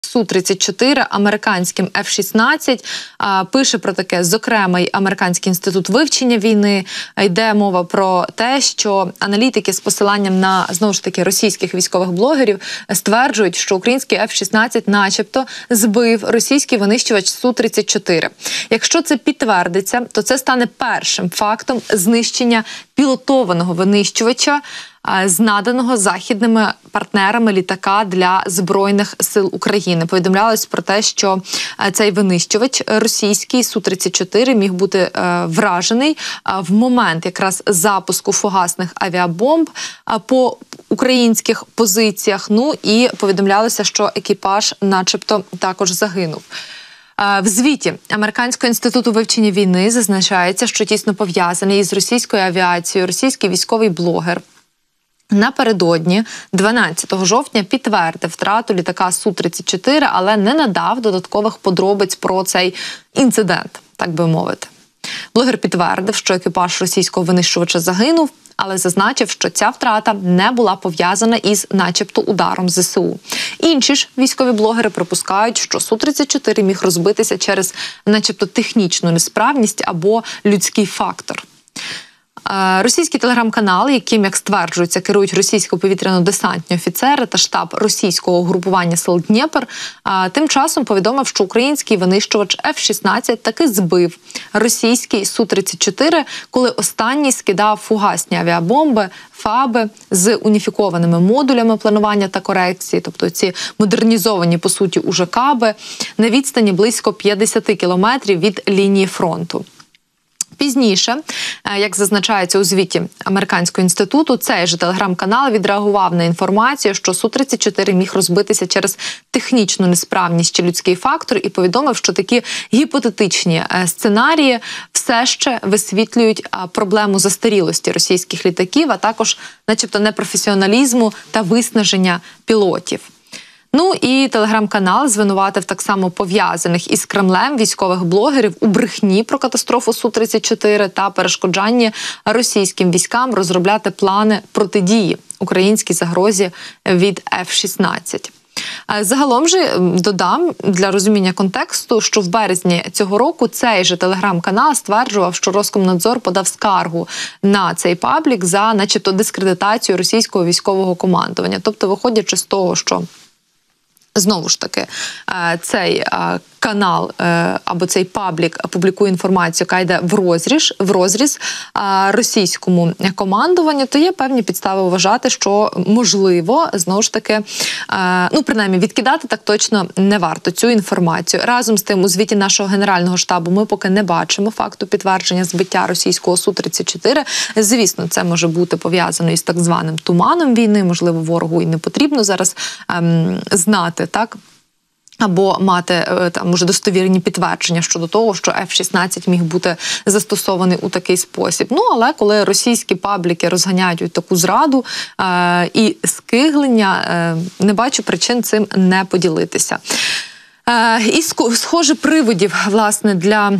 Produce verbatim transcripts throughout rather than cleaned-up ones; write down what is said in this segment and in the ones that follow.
Су тридцять чотири американським Еф шістнадцять. Пише про таке, зокрема, й Американський інститут вивчення війни. Йде мова про те, що аналітики з посиланням на, знову ж таки, російських військових блогерів стверджують, що український Еф шістнадцять начебто збив російський винищувач Су тридцять чотири. Якщо це підтвердиться, то це стане першим фактом знищення пілотованого винищувача з наданого західними партнерами літака для Збройних сил України. Повідомлялось про те, що цей винищувач російський Су тридцять чотири міг бути вражений в момент якраз запуску фугасних авіабомб по українських позиціях. Ну і повідомлялося, що екіпаж начебто також загинув. В звіті Американського інституту вивчення війни зазначається, що тісно пов'язаний із російською авіацією російський військовий блогер напередодні дванадцятого жовтня підтвердив втрату літака Су тридцять чотири, але не надав додаткових подробиць про цей інцидент, так би мовити. Блогер підтвердив, що екіпаж російського винищувача загинув, але зазначив, що ця втрата не була пов'язана із начебто ударом Зе Се У. Інші ж військові блогери припускають, що Су тридцять чотири міг розбитися через начебто технічну несправність або людський фактор. Російський телеграм-канал, яким, як стверджується, керують російсько-повітряно-десантні офіцери та штаб російського угрупування сил Дніпр, тим часом повідомив, що український винищувач Еф шістнадцять таки збив російський Су тридцять чотири, коли останній скидав фугасні авіабомби, ФАБи з уніфікованими модулями планування та корекції, тобто ці модернізовані, по суті, уже каби, на відстані близько п'ятдесят кілометрів від лінії фронту. Пізніше, як зазначається у звіті Американського інституту, цей же телеграм-канал відреагував на інформацію, що Су тридцять чотири міг розбитися через технічну несправність чи людський фактор, і повідомив, що такі гіпотетичні сценарії все ще висвітлюють проблему застарілості російських літаків, а також начебто непрофесіоналізму та виснаження пілотів. Ну і телеграм-канал звинуватив так само пов'язаних із Кремлем військових блогерів у брехні про катастрофу Су тридцять чотири та перешкоджанні російським військам розробляти плани протидії українській загрозі від Еф шістнадцять. Загалом же додам для розуміння контексту, що в березні цього року цей же телеграм-канал стверджував, що Роскомнадзор подав скаргу на цей паблік за начебто дискредитацію російського військового командування. Тобто, виходячи з того, що знову ж таки, цей канал або цей паблік публікує інформацію, яка йде в розріз, в розріз російському командуванню, то є певні підстави вважати, що можливо, знову ж таки, ну, принаймні, відкидати так точно не варто цю інформацію. Разом з тим, у звіті нашого Генерального штабу ми поки не бачимо факту підтвердження збиття російського Су тридцять чотири. Звісно, це може бути пов'язано із так званим туманом війни, можливо, ворогу і не потрібно зараз ем, знати, так? Або мати там може достовірні підтвердження щодо того, що Еф шістнадцять міг бути застосований у такий спосіб. Ну, але коли російські пабліки розганяють таку зраду е і скиглення, е не бачу причин цим не поділитися. Е і схоже приводів, власне, для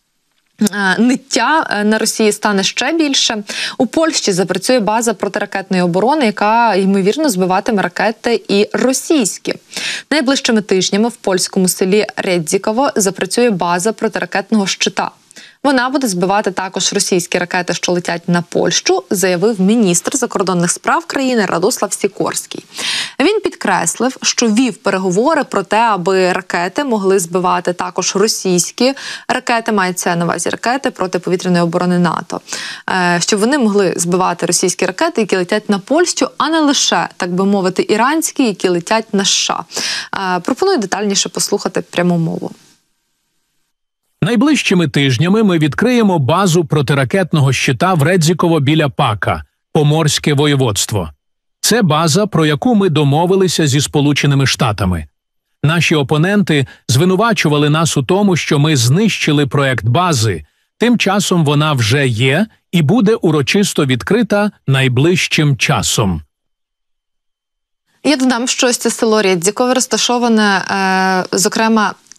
ниття на Росії стане ще більше. У Польщі запрацює база протиракетної оборони, яка, ймовірно, збиватиме ракети і російські. Найближчими тижнями в польському селі Редзіково запрацює база протиракетного щита. Вона буде збивати також російські ракети, що летять на Польщу, заявив міністр закордонних справ країни Радослав Сікорський. Він підкреслив, що вів переговори про те, аби ракети могли збивати також російські ракети, мається на увазі ракети протиповітряної оборони НАТО, щоб вони могли збивати російські ракети, які летять на Польщу, а не лише, так би мовити, іранські, які летять на США. Пропоную детальніше послухати пряму мову. Найближчими тижнями ми відкриємо базу протиракетного щита в Редзіково біля Пака, Поморське воєводство. Це база, про яку ми домовилися зі Сполученими Штатами. Наші опоненти звинувачували нас у тому, що ми знищили проект бази. Тим часом вона вже є і буде урочисто відкрита найближчим часом. Я додам, що ось це село Редзіково розташоване, е, зокрема,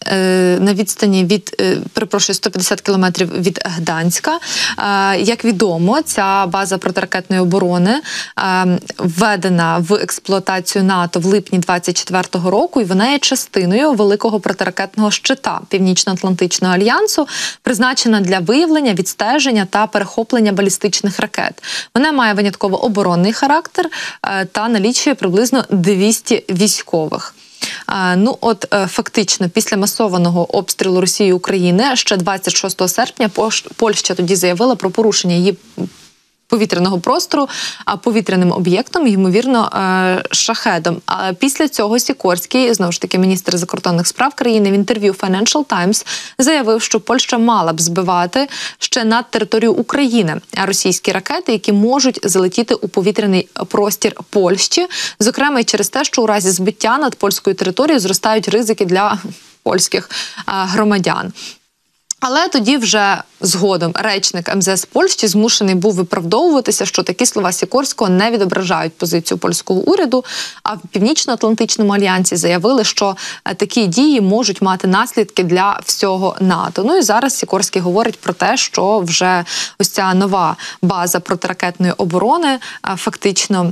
на відстані від, перепрошую, сто п'ятдесят кілометрів від Гданська. Як відомо, ця база протиракетної оборони введена в експлуатацію НАТО в липні двадцять четвертого року, і вона є частиною великого протиракетного щита Північно-Атлантичного альянсу, призначена для виявлення, відстеження та перехоплення балістичних ракет. Вона має винятково оборонний характер та налічує приблизно двісті військових. Ну от фактично після масованого обстрілу Росії України ще двадцять шостого серпня Польща тоді заявила про порушення її повітряного простору повітряним об'єктом, ймовірно, шахедом. А після цього Сікорський, знову ж таки, міністр закордонних справ країни, в інтерв'ю Financial Times заявив, що Польща мала б збивати ще над територією України російські ракети, які можуть залетіти у повітряний простір Польщі, зокрема і через те, що у разі збиття над польською територією зростають ризики для польських громадян. Але тоді вже згодом речник ем зе ес Польщі змушений був виправдовуватися, що такі слова Сікорського не відображають позицію польського уряду, а в Північно-Атлантичному альянсі заявили, що такі дії можуть мати наслідки для всього НАТО. Ну і зараз Сікорський говорить про те, що вже ось ця нова база протиракетної оборони фактично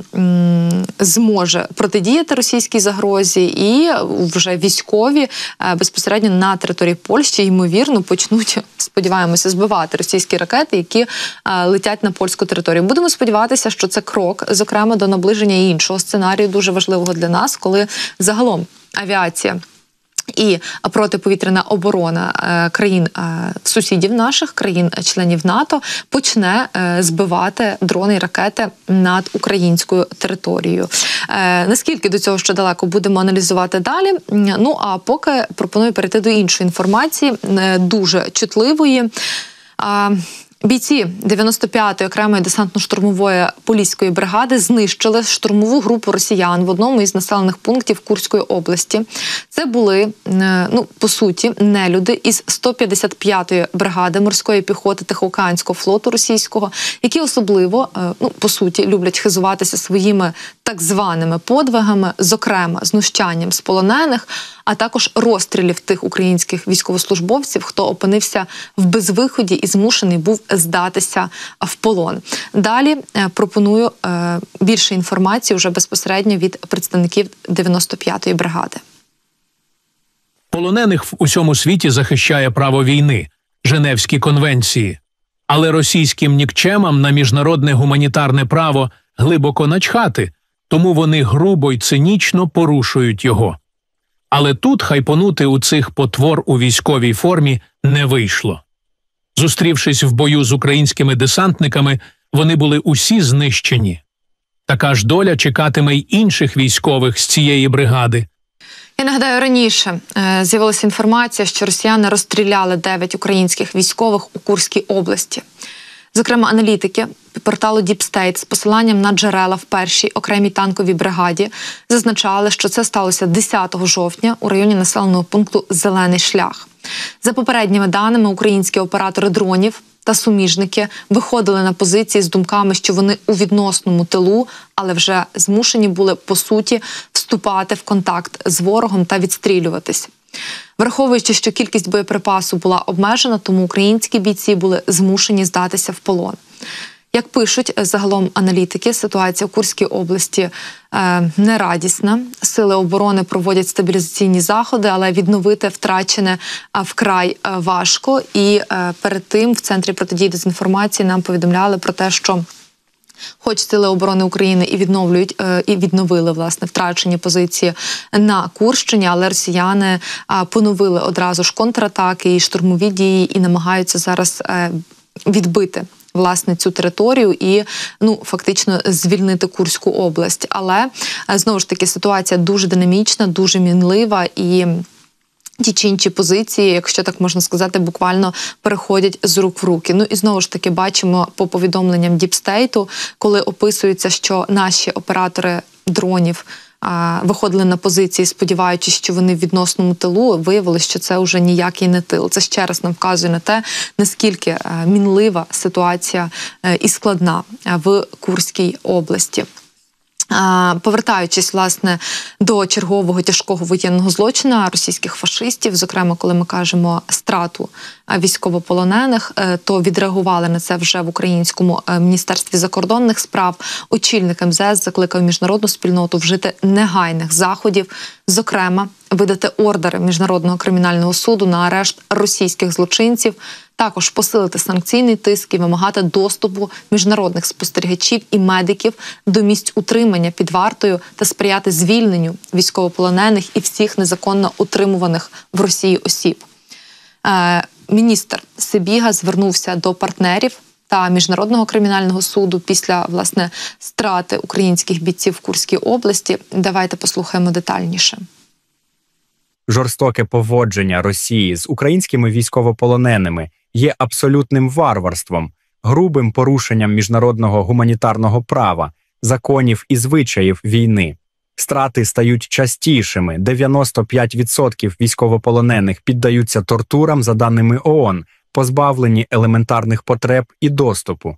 зможе протидіяти російській загрозі, і вже військові безпосередньо на території Польщі, ймовірно, почнуть, сподіваємося, збивати російські ракети, які а, летять на польську територію. Будемо сподіватися, що це крок, зокрема, до наближення іншого сценарію, дуже важливого для нас, коли загалом авіація і протиповітряна оборона е, країн е, сусідів наших, країн-членів НАТО, почне е, збивати дрони і ракети над українською територією. Е, наскільки до цього ще далеко, будемо аналізувати далі. Ну, а поки пропоную перейти до іншої інформації, е, дуже чутливої. Е, Бійці дев'яносто п'ятої окремої десантно-штурмової поліської бригади знищили штурмову групу росіян в одному із населених пунктів Курської області. Це були, ну, по суті, нелюди із сто п'ятдесят п'ятої бригади морської піхоти Тихоокеанського флоту російського, які особливо, ну, по суті, люблять хизуватися своїми так званими подвигами, зокрема, знущанням з полонених, а також розстрілів тих українських військовослужбовців, хто опинився в безвиході і змушений був здатися в полон. Далі пропоную більше інформації вже безпосередньо від представників дев'яносто п'ятої бригади. Полонених в усьому світі захищає право війни, Женевські конвенції. Але російським нікчемам на міжнародне гуманітарне право глибоко начхати, тому вони грубо й цинічно порушують його. Але тут хайпонути у цих потвор у військовій формі не вийшло. Зустрівшись в бою з українськими десантниками, вони були усі знищені. Така ж доля чекатиме й інших військових з цієї бригади. Я нагадаю, раніше е, з'явилася інформація, що росіяни розстріляли дев'ять українських військових у Курській області. Зокрема, аналітики порталу Deep State з посиланням на джерела в першій окремій танковій бригаді зазначали, що це сталося десятого жовтня у районі населеного пункту Зелений шлях. За попередніми даними, українські оператори дронів та суміжники виходили на позиції з думками, що вони у відносному тилу, але вже змушені були, по суті, вступати в контакт з ворогом та відстрілюватись. Враховуючи, що кількість боєприпасу була обмежена, тому українські бійці були змушені здатися в полон. Як пишуть загалом аналітики, ситуація в Курській області е, нерадісна. Сили оборони проводять стабілізаційні заходи, але відновити втрачене е, вкрай е, важко. І е, перед тим в Центрі протидії дезінформації нам повідомляли про те, що хоч Сили оборони України і відновлюють, е, і відновили, власне, втрачені позиції на Курщині, але росіяни е, поновили одразу ж контратаки і штурмові дії і намагаються зараз е, відбити власне цю територію і, ну, фактично звільнити Курську область. Але, знову ж таки, ситуація дуже динамічна, дуже мінлива, і ті чи інші позиції, якщо так можна сказати, буквально переходять з рук в руки. Ну і знову ж таки бачимо по повідомленням Діпстейту, коли описується, що наші оператори дронів виходили на позиції, сподіваючись, що вони в відносному тилу, виявилося, що це вже ніякий не тил. Це ще раз нам вказує на те, наскільки мінлива ситуація і складна в Курській області. Повертаючись, власне, до чергового тяжкого воєнного злочину російських фашистів, зокрема, коли ми кажемо страту військовополонених, то відреагували на це вже в українському Міністерстві закордонних справ. Очільник ем зе ес закликав міжнародну спільноту вжити негайних заходів, зокрема, видати ордери Міжнародного кримінального суду на арешт російських злочинців, також посилити санкційний тиск і вимагати доступу міжнародних спостерігачів і медиків до місць утримання під вартою та сприяти звільненню військовополонених і всіх незаконно утримуваних в Росії осіб. Е, міністр Сибіга звернувся до партнерів та Міжнародного кримінального суду після, власне, страти українських бійців в Курській області. Давайте послухаємо детальніше. Жорстоке поводження Росії з українськими військовополоненими є абсолютним варварством, грубим порушенням міжнародного гуманітарного права, законів і звичаїв війни. Страти стають частішими, дев'яносто п'ять відсотків військовополонених піддаються тортурам за даними о о ен, позбавлені елементарних потреб і доступу.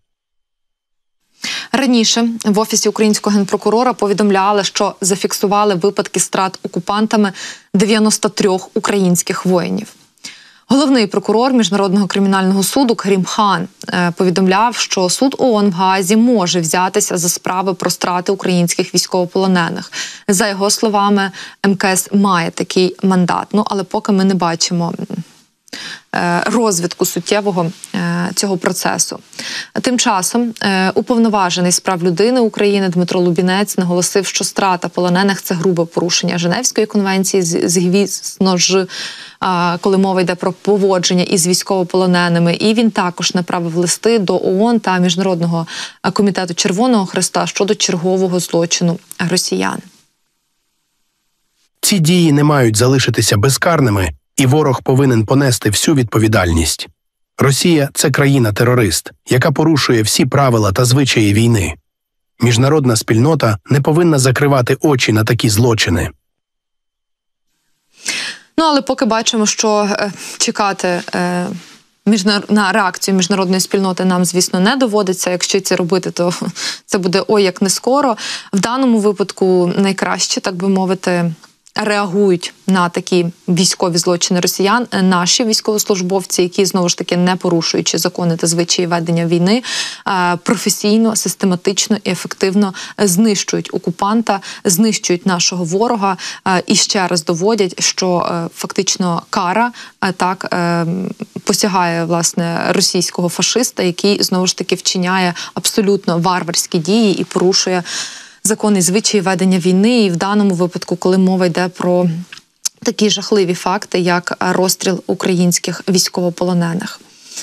Раніше в Офісі українського генпрокурора повідомляли, що зафіксували випадки страт окупантами дев'яноста трьох українських воїнів. Головний прокурор Міжнародного кримінального суду Карім Хан повідомляв, що суд о о ен в Гаазі може взятися за справи про страти українських військовополонених. За його словами, ем ка ес має такий мандат. Ну, але поки ми не бачимо розвитку суттєвого цього процесу. Тим часом уповноважений з прав людини України Дмитро Лубінець наголосив, що страта полонених – це грубе порушення Женевської конвенції, звісно ж, коли мова йде про поводження із військовополоненими. І він також направив листи до о о ен та Міжнародного комітету Червоного Хреста щодо чергового злочину росіян. Ці дії не мають залишитися безкарними, і ворог повинен понести всю відповідальність. Росія – це країна-терорист, яка порушує всі правила та звичаї війни. Міжнародна спільнота не повинна закривати очі на такі злочини. Ну, але поки бачимо, що е, чекати е, міжнар... на реакцію міжнародної спільноти нам, звісно, не доводиться. Якщо це робити, то це буде ой як не скоро. В даному випадку найкраще, так би мовити, реагують на такі військові злочини росіян наші військовослужбовці, які, знову ж таки, не порушуючи закони та звичаї ведення війни, професійно, систематично і ефективно знищують окупанта, знищують нашого ворога і ще раз доводять, що фактично кара так посягає, власне, російського фашиста, який, знову ж таки, вчиняє абсолютно варварські дії і порушує закони, звичаї ведення війни, і в даному випадку, коли мова йде про такі жахливі факти, як розстріл українських військовополонених.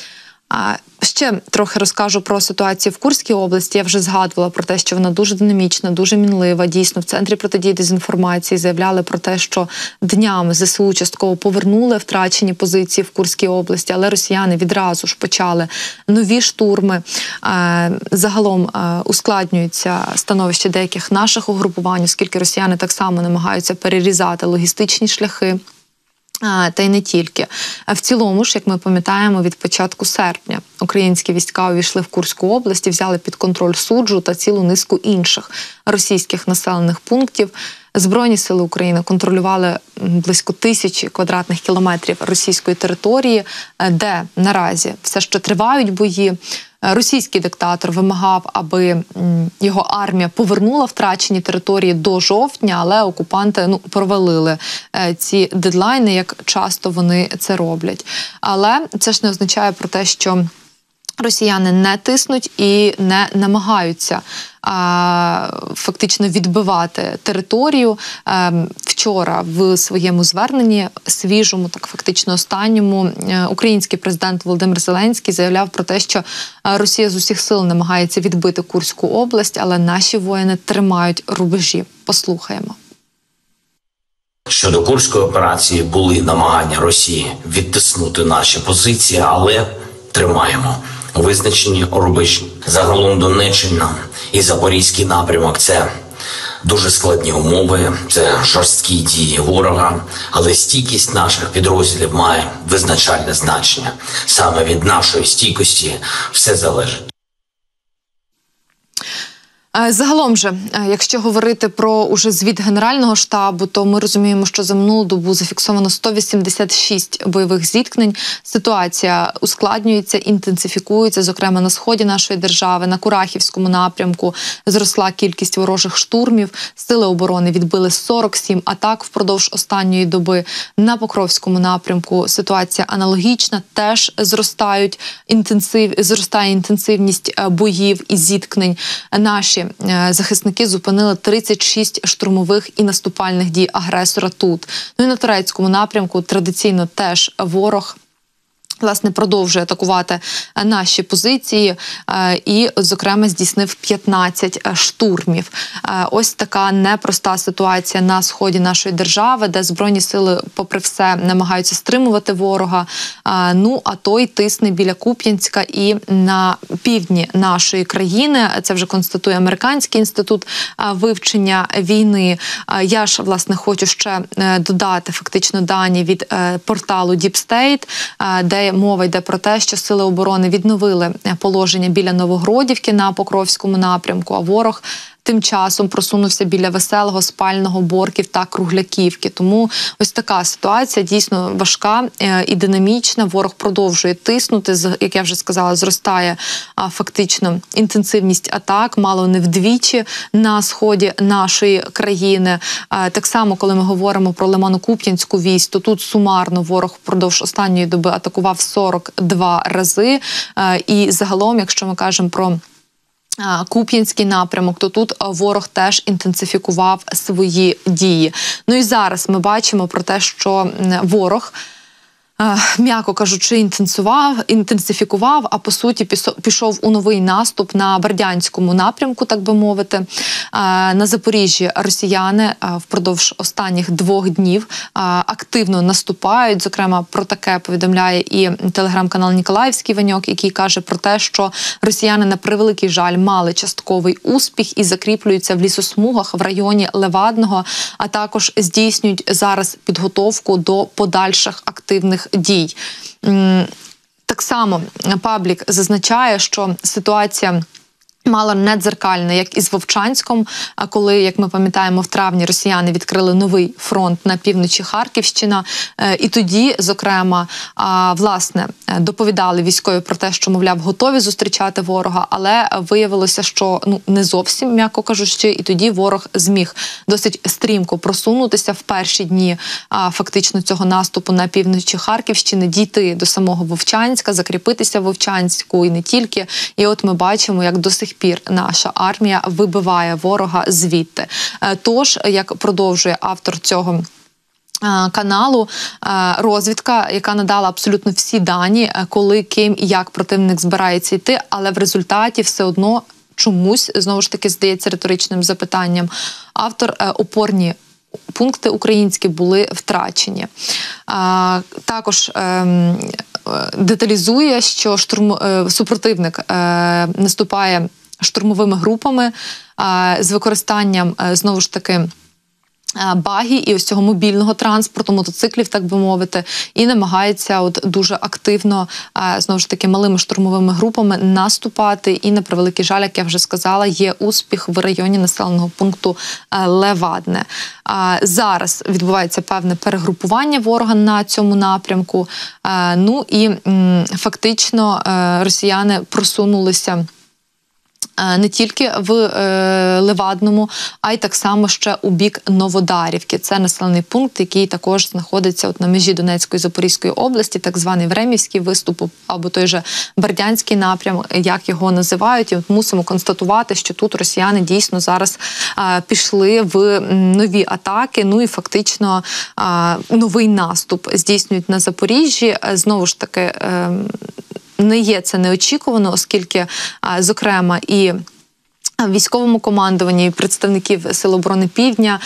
Ще трохи розкажу про ситуацію в Курській області. Я вже згадувала про те, що вона дуже динамічна, дуже мінлива. Дійсно, в Центрі протидії дезінформації заявляли про те, що днями зе се у частково повернули втрачені позиції в Курській області, але росіяни відразу ж почали нові штурми. Загалом ускладнюється становище деяких наших угрупувань, оскільки росіяни так само намагаються перерізати логістичні шляхи. Та й не тільки. В цілому ж, як ми пам'ятаємо, від початку серпня українські війська увійшли в Курську область і взяли під контроль Суджу та цілу низку інших російських населених пунктів. Збройні сили України контролювали близько тисячі квадратних кілометрів російської території, де наразі все ще тривають бої. Російський диктатор вимагав, аби його армія повернула втрачені території до жовтня, але окупанти ну, провалили ці дедлайни, як часто вони це роблять. Але це ж не означає про те, що росіяни не тиснуть і не намагаються а, фактично відбивати територію. А, вчора в своєму зверненні, свіжому, так фактично останньому, український президент Володимир Зеленський заявляв про те, що Росія з усіх сил намагається відбити Курську область, але наші воїни тримають рубежі. Послухаємо. Щодо Курської операції були намагання Росії відтиснути наші позиції, але тримаємо визначені рубежі. Загалом Донеччина і Запорізький напрямок – це дуже складні умови, це жорсткі дії ворога, але стійкість наших підрозділів має визначальне значення. Саме від нашої стійкості все залежить. Загалом же, якщо говорити про уже звіт Генерального штабу, то ми розуміємо, що за минулу добу зафіксовано сто вісімдесят шість бойових зіткнень. Ситуація ускладнюється, інтенсифікується, зокрема на сході нашої держави, на Курахівському напрямку зросла кількість ворожих штурмів. Сили оборони відбили сорок сім атак впродовж останньої доби. На Покровському напрямку ситуація аналогічна, теж зростають інтенсив, зростає інтенсивність боїв і зіткнень. Наші захисники зупинили тридцять шість штурмових і наступальних дій агресора тут. Ну і на Торецькому напрямку традиційно теж ворог власне продовжує атакувати наші позиції і, зокрема, здійснив п'ятнадцять штурмів. Ось така непроста ситуація на сході нашої держави, де Збройні сили, попри все, намагаються стримувати ворога. Ну, а той тисне біля Куп'янська і на півдні нашої країни. Це вже констатує Американський інститут вивчення війни. Я ж, власне, хочу ще додати фактично дані від порталу Deep State, де мова йде про те, що сили оборони відновили положення біля Новогродівки на Покровському напрямку, а ворог тим часом просунувся біля Веселого, Спального, Борків та Кругляківки. Тому ось така ситуація дійсно важка і динамічна. Ворог продовжує тиснути, як я вже сказала, зростає фактично інтенсивність атак, мало не вдвічі на сході нашої країни. Так само, коли ми говоримо про Лимано-Куп'янську вісь, то тут сумарно ворог впродовж останньої доби атакував сорок два рази. І загалом, якщо ми кажемо про Куп'янський напрямок, то тут ворог теж інтенсифікував свої дії. Ну і зараз ми бачимо про те, що ворог, м'яко кажучи, інтенсував, інтенсифікував, а по суті пішов у новий наступ на Бердянському напрямку, так би мовити. На Запоріжжі росіяни впродовж останніх двох днів активно наступають. Зокрема, про таке повідомляє і телеграм-канал Ніколаївський Ваньок, який каже про те, що росіяни, на превеликий жаль, мали частковий успіх і закріплюються в лісосмугах в районі Левадного, а також здійснюють зараз підготовку до подальших активних дій. Так само паблік зазначає, що ситуація мало не дзеркальна, як і з Вовчанськом, коли, як ми пам'ятаємо, в травні росіяни відкрили новий фронт на півночі Харківщина. І тоді, зокрема, власне, доповідали військові про те, що, мовляв, готові зустрічати ворога, але виявилося, що ну, не зовсім, м'яко кажучи, і тоді ворог зміг досить стрімко просунутися в перші дні фактично цього наступу на півночі Харківщини, дійти до самого Вовчанська, закріпитися в Вовчанську і не тільки. І от ми бачимо, як до сих пір наша армія вибиває ворога звідти. Тож, як продовжує автор цього каналу, розвідка, яка надала абсолютно всі дані, коли, ким і як противник збирається йти, але в результаті все одно чомусь, знову ж таки, здається риторичним запитанням, автор опорні пункти українські були втрачені. А, також е, деталізує, що штурм, е, супротивник е, наступає штурмовими групами е, з використанням, е, знову ж таки, багі і ось цього мобільного транспорту, мотоциклів, так би мовити, і намагається от дуже активно, знову ж таки, малими штурмовими групами наступати. І, на превеликий жаль, як я вже сказала, є успіх в районі населеного пункту Левадне. Зараз відбувається певне перегрупування ворога на цьому напрямку. Ну і фактично росіяни просунулися не тільки в е, Левадному, а й так само ще у бік Новодарівки. Це населений пункт, який також знаходиться от на межі Донецької і Запорізької області, так званий Времівський виступ, або той же Бердянський напрям, як його називають. І от мусимо констатувати, що тут росіяни дійсно зараз е, пішли в нові атаки, ну і фактично е, новий наступ здійснюють на Запоріжжі. Знову ж таки, е, не є це неочікувано, оскільки, зокрема, і в військовому командуванні представників Сил оборони Півдня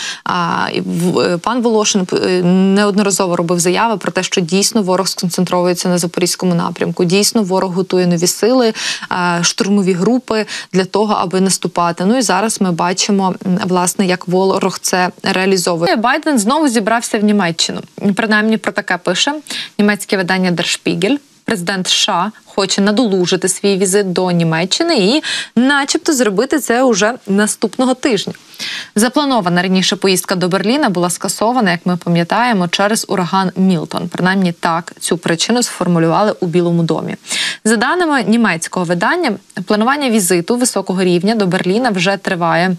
пан Волошин неодноразово робив заяви про те, що дійсно ворог сконцентровується на Запорізькому напрямку. Дійсно, ворог готує нові сили, штурмові групи для того, аби наступати. Ну і зараз ми бачимо, власне, як ворог це реалізовує. Байден знову зібрався в Німеччину. Принаймні про таке пише німецьке видання Der Spiegel. президент США хоче надолужити свій візит до Німеччини і начебто зробити це уже наступного тижня. Запланована раніше поїздка до Берліна була скасована, як ми пам'ятаємо, через ураган Мілтон. Принаймні так цю причину сформулювали у Білому домі. За даними німецького видання, планування візиту високого рівня до Берліна вже триває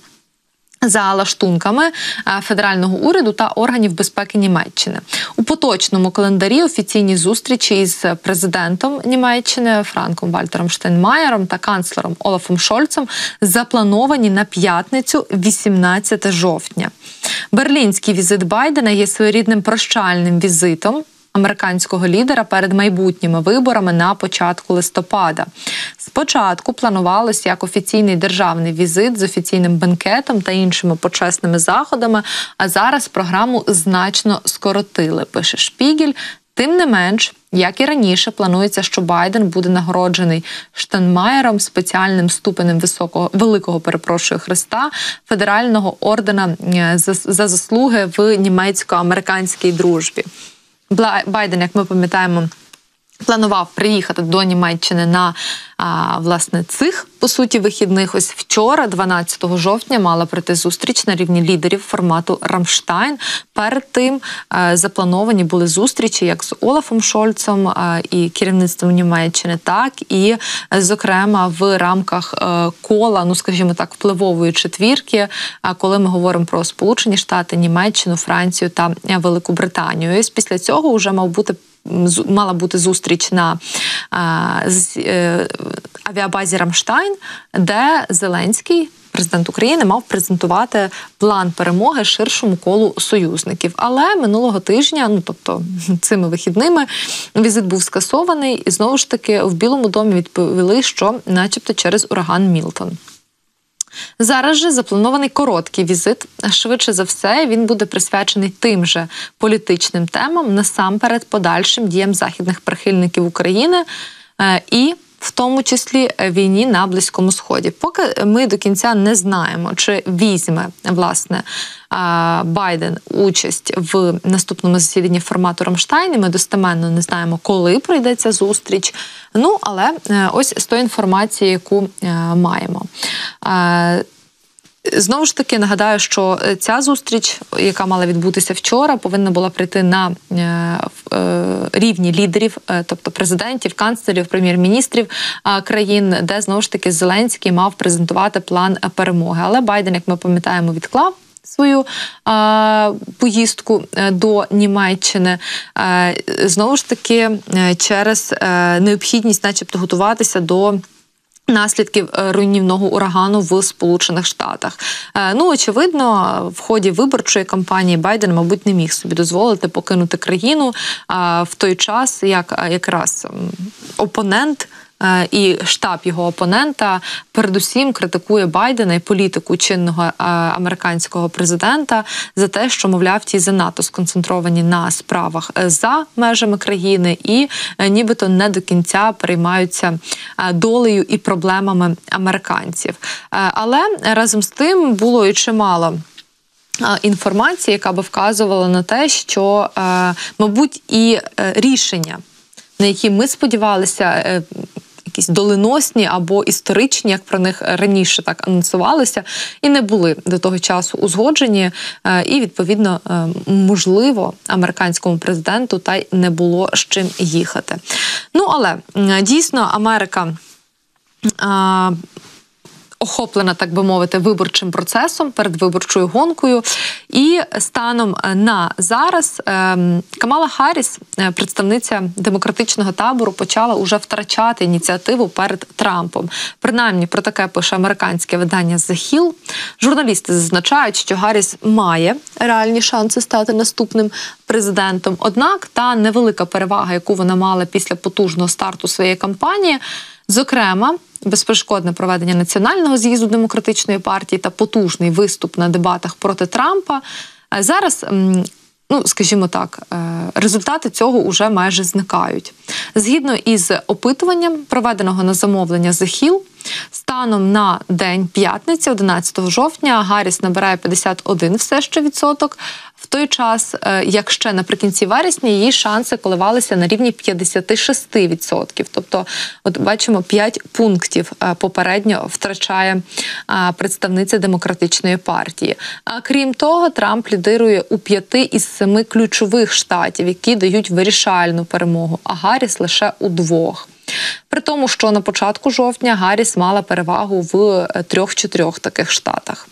за лаштунками федерального уряду та органів безпеки Німеччини. У поточному календарі офіційні зустрічі із президентом Німеччини Франком Вальтером Штайнмаєром та канцлером Олафом Шольцем заплановані на п'ятницю, вісімнадцятого жовтня. Берлінський візит Байдена є своєрідним прощальним візитом американського лідера перед майбутніми виборами на початку листопада. Спочатку планувалось як офіційний державний візит з офіційним бенкетом та іншими почесними заходами, а зараз програму значно скоротили, пише Шпігель. Тим не менш, як і раніше, планується, що Байден буде нагороджений Штайнмаєром спеціальним ступенем високого, великого, перепрошую, хреста, федерального ордена за, за заслуги в німецько-американській дружбі. Байден, як ми пам'ятаємо, планував приїхати до Німеччини на, а, власне, цих, по суті, вихідних. Ось вчора, дванадцятого жовтня, мала пройти зустріч на рівні лідерів формату «Рамштайн». Перед тим а, заплановані були зустрічі як з Олафом Шольцем а, і керівництвом Німеччини, так і, зокрема, в рамках а, кола, ну, скажімо так, впливової четвірки, а, коли ми говоримо про Сполучені Штати, Німеччину, Францію та Велику Британію. І після цього вже мав бути мала бути зустріч на а, з, е, авіабазі «Рамштайн», де Зеленський, президент України, мав презентувати план перемоги ширшому колу союзників. Але минулого тижня, ну тобто цими вихідними, візит був скасований, і знову ж таки в Білому домі відповіли, що начебто через ураган Мілтон. Зараз же запланований короткий візит. Швидше за все, він буде присвячений тим же політичним темам, насамперед подальшим діям західних прихильників України і в тому числі війні на Близькому Сході. Поки ми до кінця не знаємо, чи візьме, власне, Байден участь в наступному засіданні формату «Рамштайн», і ми достеменно не знаємо, коли пройде ця зустріч. Ну, але ось з тої інформації, яку маємо. Знову ж таки, нагадаю, що ця зустріч, яка мала відбутися вчора, повинна була прийти на рівні лідерів, тобто президентів, канцлерів, прем'єр-міністрів країн, де, знову ж таки, Зеленський мав презентувати план перемоги. Але Байден, як ми пам'ятаємо, відклав свою а, поїздку до Німеччини, а, знову ж таки, через а, необхідність начебто готуватися до наслідків руйнівного урагану в Сполучених Штатах. Ну, очевидно, в ході виборчої кампанії Байден, мабуть, не міг собі дозволити покинути країну в той час, як якраз опонент і штаб його опонента передусім критикує Байдена і політику чинного американського президента за те, що, мовляв, ті занадто сконцентровані на справах за межами країни і нібито не до кінця переймаються долею і проблемами американців. Але разом з тим було і чимало інформації, яка би вказувала на те, що, мабуть, і рішення, на які ми сподівалися, якісь доленосні або історичні, як про них раніше так анонсувалося, і не були до того часу узгоджені, і, відповідно, можливо, американському президенту та й не було з чим їхати. Ну, але, дійсно, Америка а, охоплена, так би мовити, виборчим процесом, передвиборчою гонкою. І станом на зараз Камала Харріс, представниця демократичного табору, почала уже втрачати ініціативу перед Трампом. Принаймні, про таке пише американське видання The Hill. Журналісти зазначають, що Харріс має реальні шанси стати наступним президентом. Однак та невелика перевага, яку вона мала після потужного старту своєї кампанії, зокрема, безперешкодне проведення національного з'їзду демократичної партії та потужний виступ на дебатах проти Трампа, зараз, ну, скажімо так, результати цього уже майже зникають. Згідно із опитуванням, проведеного на замовлення The Hill, Станом на день п'ятниці, одинадцятого жовтня, Гарріс набирає п'ятдесят один все ще відсоток. В той час, як ще наприкінці вересня, її шанси коливалися на рівні п'ятдесят шість відсотків. Тобто, от бачимо, п'ять пунктів попередньо втрачає представниця Демократичної партії. А крім того, Трамп лідирує у п'яти із семи ключових штатів, які дають вирішальну перемогу, а Гарріс лише у двох. При тому, що на початку жовтня Гарріс мала перевагу в трьох-чотирьох таких штатах.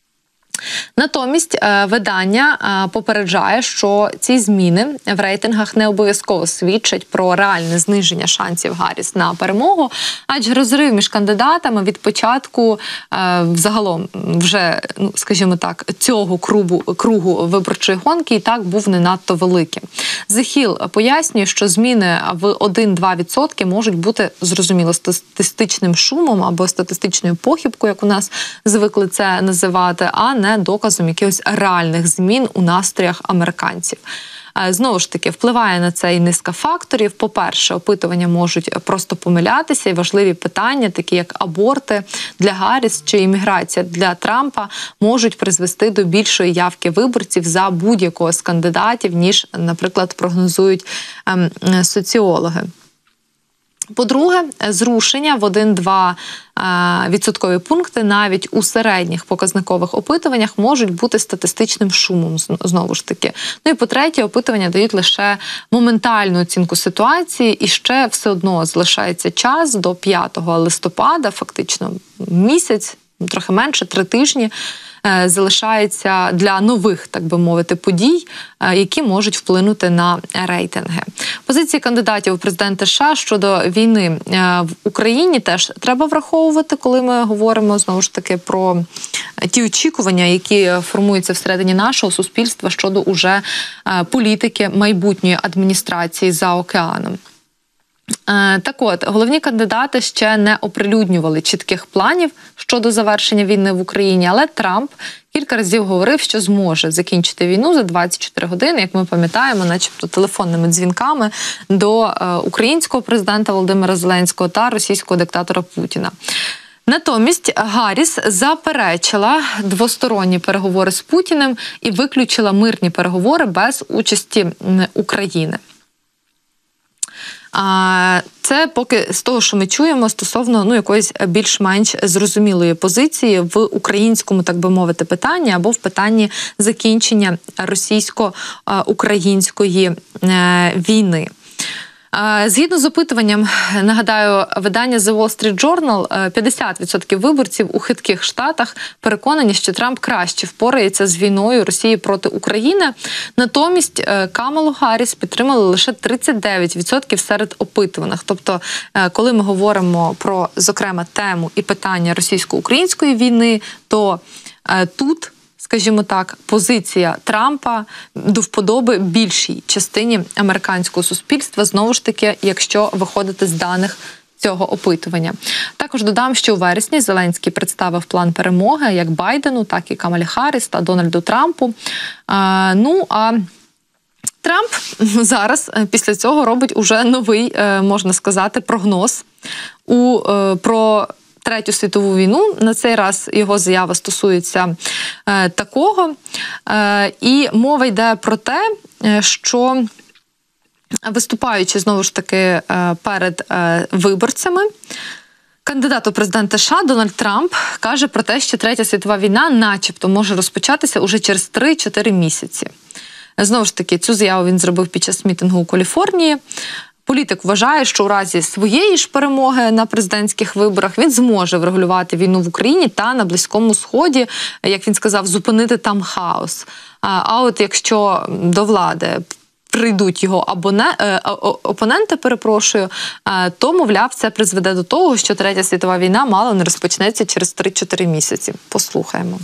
Натомість видання попереджає, що ці зміни в рейтингах не обов'язково свідчать про реальне зниження шансів Гарріс на перемогу, адже розрив між кандидатами від початку взагалом вже, ну, скажімо так, цього кругу, кругу виборчої гонки і так був не надто великим. The Hill пояснює, що зміни в один-два відсотки можуть бути, зрозуміло, статистичним шумом або статистичною похибкою, як у нас звикли це називати, а не доказом якихось реальних змін у настроях американців. Знову ж таки, впливає на це і низка факторів. По-перше, опитування можуть просто помилятися, і важливі питання, такі як аборти для Гарріс чи імміграція для Трампа, можуть призвести до більшої явки виборців за будь-якого з кандидатів, ніж, наприклад, прогнозують ем, соціологи. По-друге, зрушення в один-два відсоткові пункти навіть у середніх показникових опитуваннях можуть бути статистичним шумом, знову ж таки. Ну і по-третє, опитування дають лише моментальну оцінку ситуації, і ще все одно залишається час до п'ятого листопада, фактично місяць, трохи менше, три тижні, залишається для нових, так би мовити, подій, які можуть вплинути на рейтинги. Позиції кандидатів у президенти США щодо війни в Україні теж треба враховувати, коли ми говоримо, знову ж таки, про ті очікування, які формуються всередині нашого суспільства щодо уже політики майбутньої адміністрації за океаном. Так от, головні кандидати ще не оприлюднювали чітких планів щодо завершення війни в Україні, але Трамп кілька разів говорив, що зможе закінчити війну за двадцять чотири години, як ми пам'ятаємо, начебто телефонними дзвінками до українського президента Володимира Зеленського та російського диктатора Путіна. Натомість Гарріс заперечила двосторонні переговори з Путіним і виключила мирні переговори без участі України. Це поки з того, що ми чуємо стосовно ну, якоїсь більш-менш зрозумілої позиції в українському, так би мовити, питанні або в питанні закінчення російсько-української війни. Згідно з опитуванням, нагадаю, видання The Wall Street Journal, п'ятдесят відсотків виборців у хитких штатах переконані, що Трамп краще впорається з війною Росії проти України. Натомість Камалу Гарріс підтримали лише тридцять дев'ять відсотків серед опитуваних. Тобто, коли ми говоримо про, зокрема, тему і питання російсько-української війни, то тут, скажімо так, позиція Трампа до вподоби більшій частині американського суспільства, знову ж таки, якщо виходити з даних цього опитування. Також додам, що у вересні Зеленський представив план перемоги як Байдену, так і Камалі Харріс та Дональду Трампу. А, ну, а Трамп зараз після цього робить уже новий, можна сказати, прогноз у, про Третю світову війну. На цей раз його заява стосується е, такого. Е, і мова йде про те, що виступаючи, знову ж таки, е, перед е, виборцями, кандидат у президенти США Дональд Трамп каже про те, що Третя світова війна начебто може розпочатися уже через три-чотири місяці. Знову ж таки, цю заяву він зробив під час мітингу у Каліфорнії. Політик вважає, що у разі своєї ж перемоги на президентських виборах він зможе врегулювати війну в Україні та на Близькому Сході, як він сказав, зупинити там хаос. А от якщо до влади прийдуть його абоне, опоненти, перепрошую, то, мовляв, це призведе до того, що Третя світова війна мало не розпочнеться через три-чотири місяці. Послухаємо.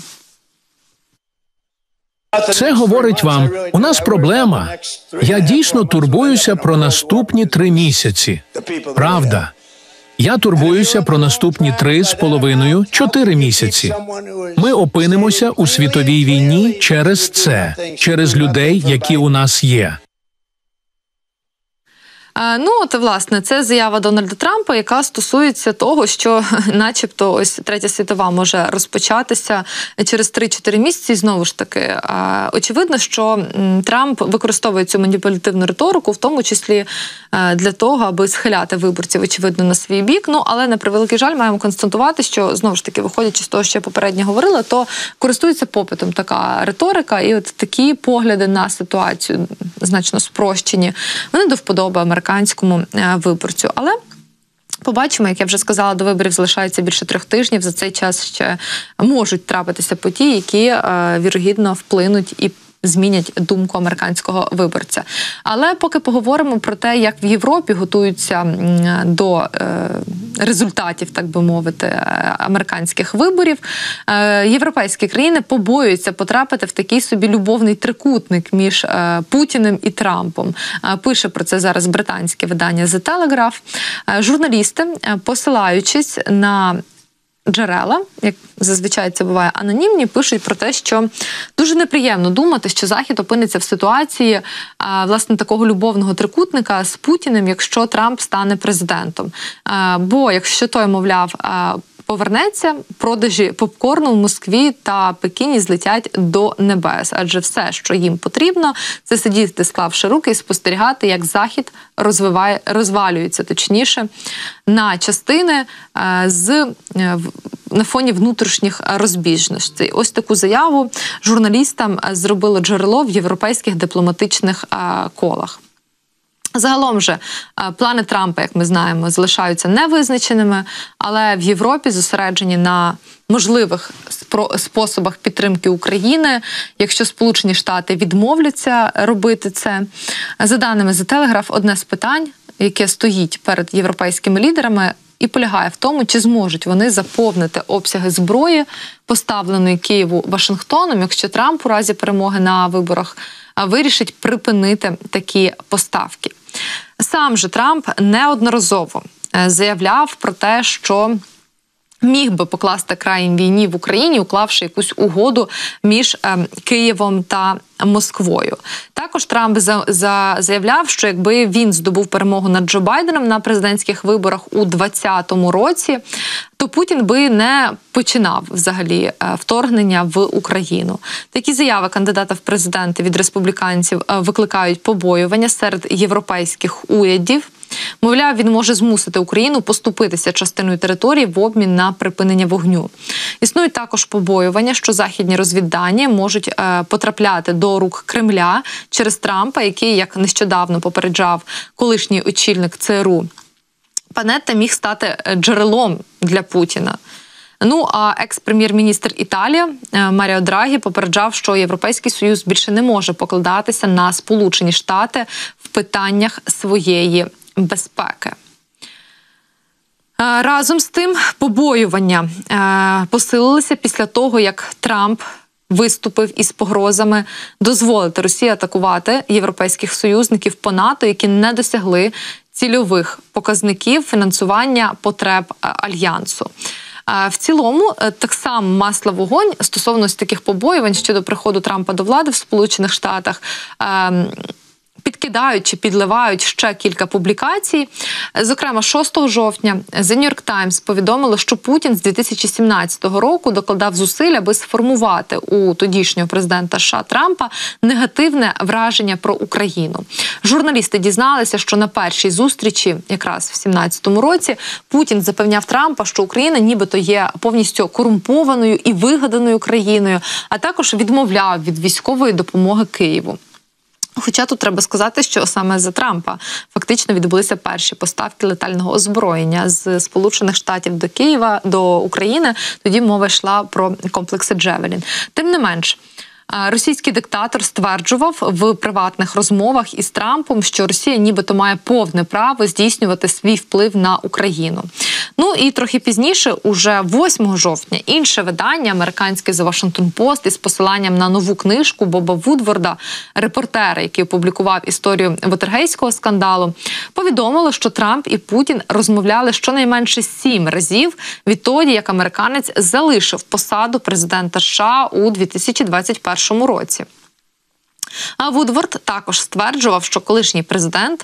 Це говорить вам, у нас проблема. Я дійсно турбуюся про наступні три місяці. Правда. Я турбуюся про наступні три з половиною, чотири місяці. Ми опинимося у світовій війні через це, через людей, які у нас є. Ну, от, власне, це заява Дональда Трампа, яка стосується того, що начебто ось Третя світова може розпочатися через три-чотири місяці. І знову ж таки, очевидно, що Трамп використовує цю маніпулятивну риторику, в тому числі для того, аби схиляти виборців, очевидно, на свій бік. Ну, але, на превеликий жаль, маємо констатувати, що, знову ж таки, виходячи з того, що я попередньо говорила, то користується попитом така риторика, і от такі погляди на ситуацію значно спрощені, вони до вподоби американському виборцю. Але побачимо, як я вже сказала, до виборів залишається більше трьох тижнів. За цей час ще можуть трапитися події, які, вірогідно, вплинуть і змінять думку американського виборця. Але поки поговоримо про те, як в Європі готуються до е, результатів, так би мовити, американських виборів, е, європейські країни побоюються потрапити в такий собі любовний трикутник між е, Путіним і Трампом. Е, пише про це зараз британське видання The Telegraph. Е, журналісти, е, посилаючись на джерела, як зазвичай це буває анонімні, пишуть про те, що дуже неприємно думати, що Захід опиниться в ситуації а, власне такого любовного трикутника з Путіним, якщо Трамп стане президентом. А, бо якщо той, мовляв, а, повернеться, продажі попкорну в Москві та Пекіні злетять до небес. Адже все, що їм потрібно, це сидіти, склавши руки і спостерігати, як Захід розвиває, розвалюється, точніше, на частини з на фоні внутрішніх розбіжностей. Ось таку заяву журналістам зробило джерело в європейських дипломатичних колах. Загалом же плани Трампа, як ми знаємо, залишаються невизначеними, але в Європі зосереджені на можливих способах підтримки України, якщо Сполучені Штати відмовляться робити це. За даними The Telegraph, одне з питань, яке стоїть перед європейськими лідерами, і полягає в тому, чи зможуть вони заповнити обсяги зброї, поставленої Києву Вашингтоном, якщо Трамп у разі перемоги на виборах вирішить припинити такі поставки. Сам же Трамп неодноразово заявляв про те, що міг би покласти край війні в Україні, уклавши якусь угоду між е, Києвом та Москвою. Також Трамп за, за, заявляв, що якби він здобув перемогу над Джо Байденом на президентських виборах у двадцятому році, то Путін би не починав взагалі е, вторгнення в Україну. Такі заяви кандидата в президенти від республіканців е, викликають побоювання серед європейських урядів. Мовляв, він може змусити Україну поступитися частиною території в обмін на припинення вогню. Існують також побоювання, що західні розвіддані можуть е, потрапляти до рук Кремля через Трампа, який, як нещодавно попереджав колишній очільник ЦРУ Панетта, міг стати джерелом для Путіна. Ну, а екс-прем'єр-міністр Італії Маріо Драгі попереджав, що Європейський Союз більше не може покладатися на Сполучені Штати в питаннях своєї безпеки. Разом з тим, побоювання посилилися після того, як Трамп виступив із погрозами дозволити Росії атакувати європейських союзників по НАТО, які не досягли цільових показників фінансування потреб Альянсу. В цілому, так само масло в вогонь стосовно таких побоювань щодо приходу Трампа до влади в Сполучених Штатах підкидають чи підливають ще кілька публікацій. Зокрема, шостого жовтня The New York Times повідомило, що Путін з дві тисячі сімнадцятого року докладав зусиль, аби сформувати у тодішнього президента США Трампа негативне враження про Україну. Журналісти дізналися, що на першій зустрічі, якраз в сімнадцятому році, Путін запевняв Трампа, що Україна нібито є повністю корумпованою і вигаданою країною, а також відмовляв від військової допомоги Києву. Хоча тут треба сказати, що саме за Трампа фактично відбулися перші поставки летального озброєння з Сполучених Штатів до Києва, до України. Тоді мова йшла про комплекси «Джевелін». Тим не менш, російський диктатор стверджував в приватних розмовах із Трампом, що Росія нібито має повне право здійснювати свій вплив на Україну. Ну і трохи пізніше, уже восьмого жовтня, інше видання, американське The Washington Post, із посиланням на нову книжку Боба Вудворда, репортера, який опублікував історію Вотергейського скандалу, повідомило, що Трамп і Путін розмовляли щонайменше сім разів відтоді, як американець залишив посаду президента США у дві тисячі двадцять першому році. А Вудворд також стверджував, що колишній президент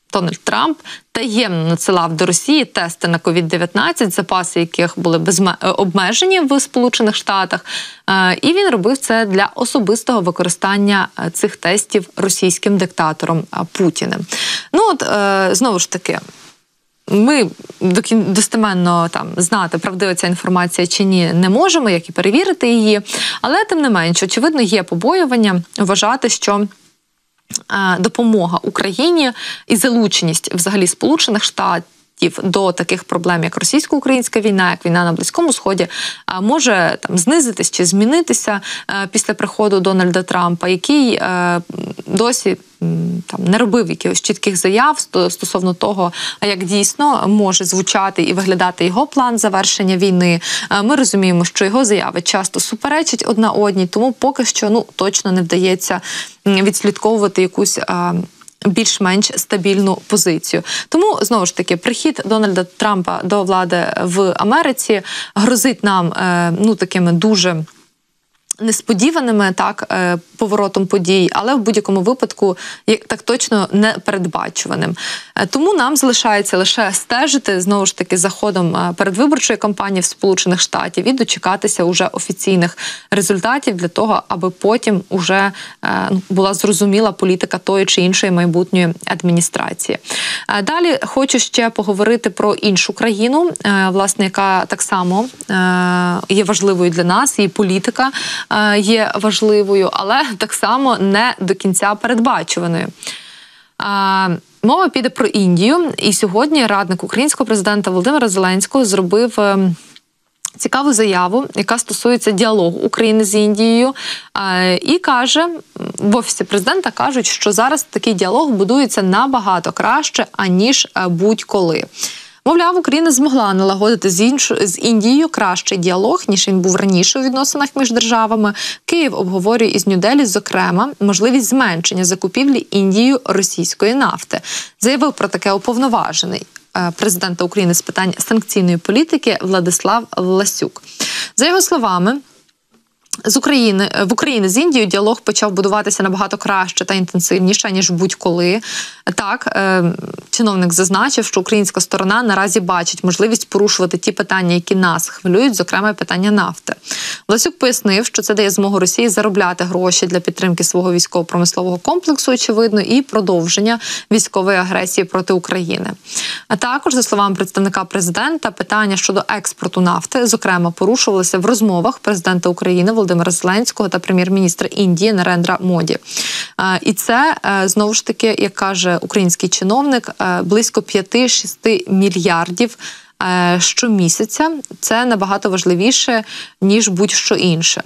Дональд Трамп таємно надсилав до Росії тести на ковід дев'ятнадцять, запаси яких були безме... обмежені в Сполучених Штатах, і він робив це для особистого використання цих тестів російським диктатором Путіним. Ну от, знову ж таки, ми достеменно там знати, правдива ця інформація чи ні, не можемо, як і перевірити її, але тим не менш, очевидно, є побоювання вважати, що допомога Україні і залученість взагалі Сполучених Штатів до таких проблем, як російсько-українська війна, як війна на Близькому Сході, може там знизитись чи змінитися після приходу Дональда Трампа, який досі там не робив якихось чітких заяв стосовно того, як дійсно може звучати і виглядати його план завершення війни. Ми розуміємо, що його заяви часто суперечать одна одній, тому поки що ну точно не вдається відслідковувати якусь а, більш-менш стабільну позицію. Тому, знову ж таки, прихід Дональда Трампа до влади в Америці грозить нам е, ну такими дуже несподіваними так поворотом подій, але в будь-якому випадку так точно не передбачуваним. Тому нам залишається лише стежити знову ж таки за ходом передвиборчої кампанії в Сполучених Штатів і дочекатися уже офіційних результатів для того, аби потім уже була зрозуміла політика тої чи іншої майбутньої адміністрації. Далі хочу ще поговорити про іншу країну, власне, яка так само є важливою для нас, її політика є важливою, але так само не до кінця передбачуваною. Мова піде про Індію, і сьогодні радник українського президента Володимира Зеленського зробив цікаву заяву, яка стосується діалогу України з Індією, і каже, в Офісі президента кажуть, що зараз такий діалог будується набагато краще, аніж будь-коли. Мовляв, Україна змогла налагодити з, інш... з Індією кращий діалог, ніж він був раніше у відносинах між державами. Київ обговорює із Нью-Делі, зокрема, можливість зменшення закупівлі Індією російської нафти. Заявив про таке уповноважений президента України з питань санкційної політики Владислав Ласюк. За його словами, З України в Україні з Індією діалог почав будуватися набагато краще та інтенсивніше, ніж будь-коли. Так, е, чиновник зазначив, що українська сторона наразі бачить можливість порушувати ті питання, які нас хвилюють, зокрема питання нафти. Власюк пояснив, що це дає змогу Росії заробляти гроші для підтримки свого військово-промислового комплексу, очевидно, і продовження військової агресії проти України. А також, за словами представника президента, питання щодо експорту нафти, зокрема, порушувалися в розмовах президента України Володимира Зеленського та прем'єр-міністра Індії Нарендра Моді. І це, знову ж таки, як каже український чиновник, близько п'ять-шість мільярдів щомісяця. Це набагато важливіше, ніж будь-що інше.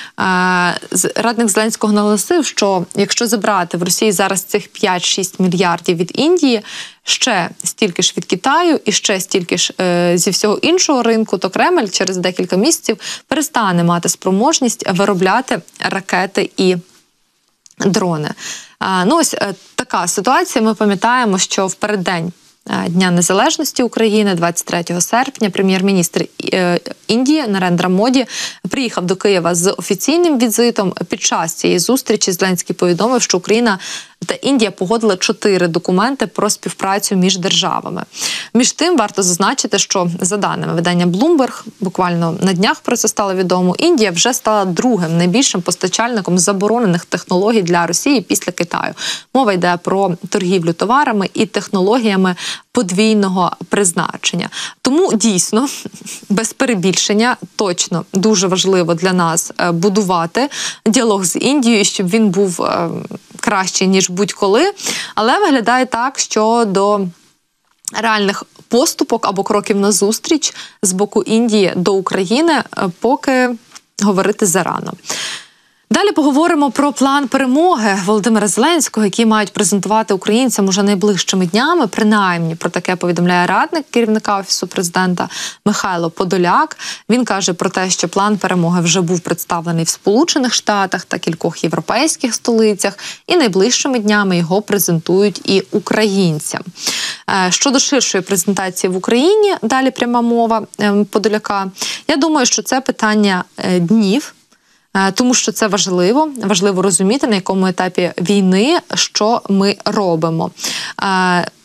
Радник Зеленського наголосив, що якщо забрати в Росії зараз цих п'ять-шість мільярдів від Індії, ще стільки ж від Китаю і ще стільки ж е, зі всього іншого ринку, то Кремль через декілька місяців перестане мати спроможність виробляти ракети і дрони. А, ну ось е, така ситуація. Ми пам'ятаємо, що в переддень Дня Незалежності України, двадцять третього серпня, прем'єр-міністр Індії Нарендра Моді приїхав до Києва з офіційним візитом. Під час цієї зустрічі Зеленський повідомив, що Україна та Індія погодили чотири документи про співпрацю між державами. Між тим, варто зазначити, що за даними видання Bloomberg, буквально на днях про це стало відомо, Індія вже стала другим найбільшим постачальником заборонених технологій для Росії після Китаю. Мова йде про торгівлю товарами і технологіями подвійного призначення. Тому дійсно, без перебільшення, точно дуже важливо для нас будувати діалог з Індією, щоб він був кращий, ніж будь-коли. Але виглядає так, що до реальних поступок або кроків назустріч з боку Індії до України поки говорити зарано. Далі поговоримо про план перемоги Володимира Зеленського, який мають презентувати українцям уже найближчими днями. Принаймні, про таке повідомляє радник керівника Офісу президента Михайло Подоляк. Він каже про те, що план перемоги вже був представлений в Сполучених Штатах та кількох європейських столицях, і найближчими днями його презентують і українцям. Щодо ширшої презентації в Україні, далі пряма мова Подоляка, я думаю, що це питання днів, тому що це важливо, важливо розуміти, на якому етапі війни, що ми робимо.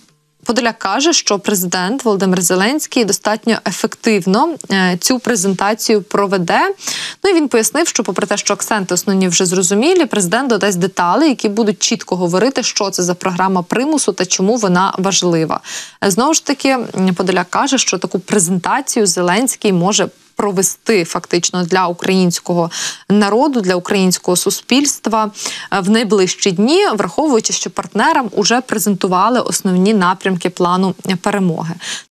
Подоляк каже, що президент Володимир Зеленський достатньо ефективно цю презентацію проведе. Ну і він пояснив, що попри те, що акценти основні вже зрозумілі, президент додасть деталі, які будуть чітко говорити, що це за програма примусу та чому вона важлива. Знову ж таки, Подоляк каже, що таку презентацію Зеленський може провести фактично для українського народу, для українського суспільства в найближчі дні, враховуючи, що партнерам уже презентували основні напрямки плану перемоги.